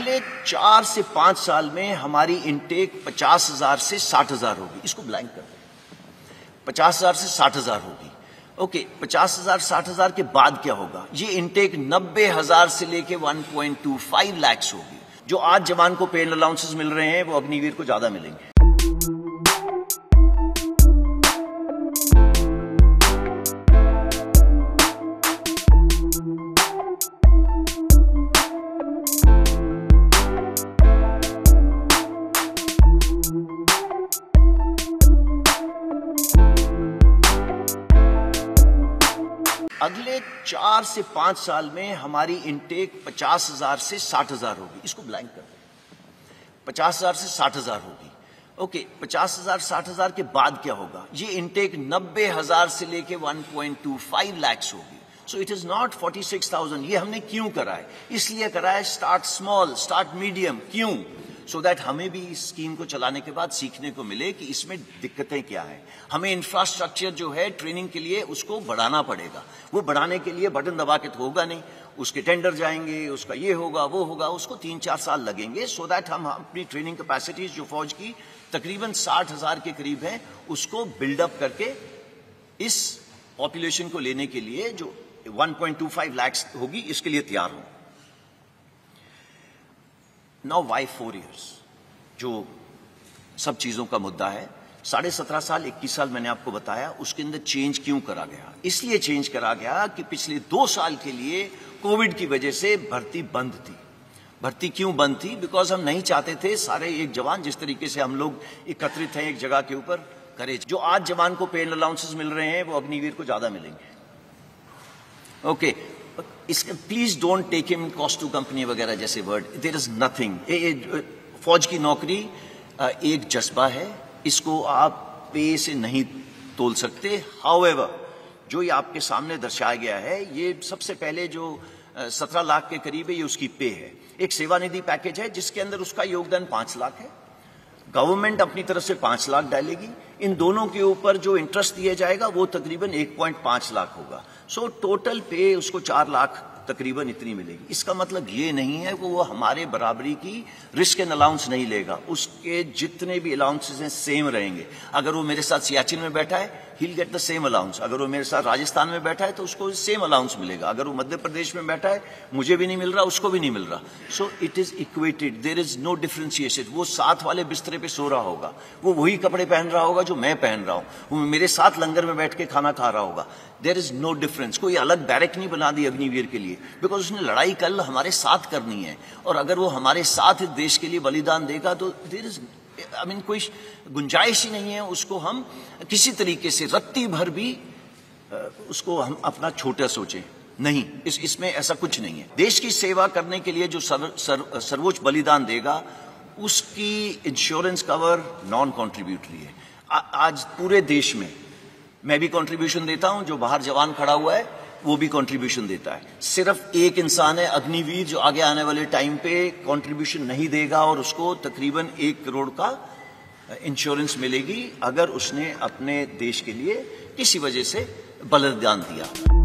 अगले 4 से 5 साल में हमारी इनटेक 50,000 से 60,000 होगी। इसको ब्लैंक कर दें, 50,000 से 60,000 होगी। ओके, 50,000 60,000 के बाद क्या होगा? ये इनटेक 90,000 से लेके 1.25 लाख होगी। जो आज जवान को पेड अलाउंसेस मिल रहे हैं वो अग्निवीर को ज्यादा मिलेंगे। अगले 4 से 5 साल में हमारी इनटेक 50,000 से 60,000 होगी। इसको ब्लैंक कर दें, 50,000 से 60,000 होगी। ओके, 50,000 60,000 के बाद क्या होगा? ये इनटेक 90,000 से लेके 1.25 लाख होगी। So it is not 46,000। ये हमने क्यों करा है? इसलिए करा है स्टार्ट स्मॉल, स्टार्ट मीडियम। क्यों? सो दैट हमें भी इस स्कीम को चलाने के बाद सीखने को मिले कि इसमें दिक्कतें क्या हैं। हमें इंफ्रास्ट्रक्चर जो है ट्रेनिंग के लिए उसको बढ़ाना पड़ेगा। वो बढ़ाने के लिए बटन दबा के तो होगा नहीं, उसके टेंडर जाएंगे, उसका ये होगा वो होगा, उसको 3-4 साल लगेंगे। सो दैट हम अपनी ट्रेनिंग कैपेसिटीज जो फौज की तकरीबन 60,000 के करीब है उसको बिल्डअप करके इस पॉपुलेशन को लेने के लिए जो 1.25 लाख होगी इसके लिए तैयार हो। Now why 4 years? जो सब चीजों का मुद्दा है। 17.5 साल 21 साल मैंने आपको बताया, उसके अंदर चेंज क्यों करा गया? इसलिए चेंज करा गया कि पिछले 2 साल के लिए कोविड की वजह से भर्ती बंद थी। भर्ती क्यों बंद थी? बिकॉज हम नहीं चाहते थे सारे एक जवान जिस तरीके से हम लोग एकत्रित हैं एक जगह के ऊपर करे। जो आज जवान को पेड अलाउंसेस मिल रहे हैं वो अग्निवीर को ज्यादा मिलेंगे। ओके, इसका please don't take him cost to company वगैरह जैसे वर्ड। There is nothing. फौज की नौकरी एक जज्बा है, इसको आप पे से नहीं तोल सकते। हाउएवर, जो ये आपके सामने दर्शाया गया है, ये सबसे पहले जो 17 लाख के करीब है, ये उसकी पे है। एक सेवानिधि पैकेज है जिसके अंदर उसका योगदान 5 लाख है। गवर्नमेंट अपनी तरफ से 5 लाख डालेगी। इन दोनों के ऊपर जो इंटरेस्ट दिया जाएगा वो तकरीबन 1.5 लाख होगा। सो टोटल पे उसको 4 लाख तकरीबन इतनी मिलेगी। इसका मतलब ये नहीं है कि वो हमारे बराबरी की रिस्क एंड अलाउंस नहीं लेगा। उसके जितने भी अलाउंसेस हैं सेम रहेंगे। अगर वो मेरे साथ सियाचिन में बैठा है he'll get the same allowance। अगर वो मेरे साथ राजस्थान में बैठा है तो उसको सेम अलाउंस मिलेगा। अगर वो मध्य प्रदेश में बैठा है, मुझे भी नहीं मिल रहा, उसको भी नहीं मिल रहा। So it is equated, there is no differentiation. वो साथ वाले बिस्तरे पे सो रहा होगा, वो वही कपड़े पहन रहा होगा जो मैं पहन रहा हूं, वो मेरे साथ लंगर में बैठ के खाना खा रहा होगा। There is no difference. कोई अलग बैरक नहीं बना दी अग्निवीर के लिए, बिकॉज उसने लड़ाई कल हमारे साथ करनी है। और अगर वो हमारे साथ देश के लिए बलिदान देगा तो देयर इज कोई गुंजाइश ही नहीं है उसको हम किसी तरीके से रत्ती भर भी उसको हम अपना छोटा सोचें। नहीं, इसमें ऐसा कुछ नहीं है। देश की सेवा करने के लिए जो सर्वोच्च बलिदान देगा उसकी इंश्योरेंस कवर नॉन कॉन्ट्रीब्यूटरी है। आज पूरे देश में मैं भी कंट्रीब्यूशन देता हूं, जो बाहर जवान खड़ा हुआ है वो भी कंट्रीब्यूशन देता है। सिर्फ एक इंसान है अग्निवीर जो आगे आने वाले टाइम पे कंट्रीब्यूशन नहीं देगा और उसको तकरीबन 1 करोड़ का इंश्योरेंस मिलेगी अगर उसने अपने देश के लिए किसी वजह से बलिदान दिया।